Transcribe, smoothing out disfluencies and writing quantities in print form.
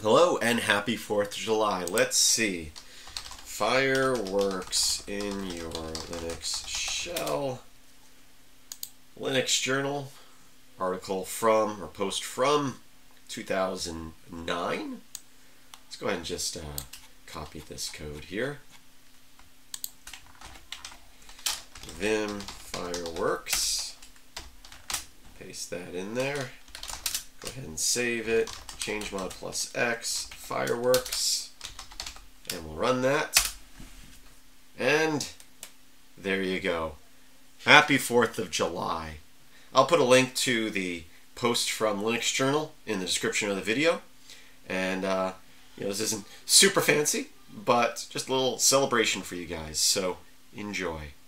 Hello and happy 4th of July. Let's see. Fireworks in your Linux shell. Linux Journal. Article from, or post from, 2009. Let's go ahead and just copy this code here. Vim fireworks. Paste that in there. Go ahead and save it. ChangeMod plus X, fireworks, and we'll run that. And there you go. Happy 4th of July. I'll put a link to the post from Linux Journal in the description of the video. And this isn't super fancy, but just a little celebration for you guys. So enjoy.